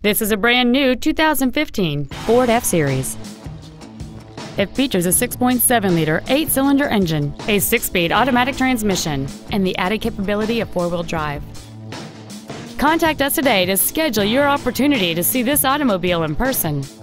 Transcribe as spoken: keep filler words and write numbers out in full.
This is a brand new two thousand fifteen Ford F-Series. It features a six point seven liter eight-cylinder engine, a six-speed automatic transmission, and the added capability of four-wheel drive. Contact us today to schedule your opportunity to see this automobile in person.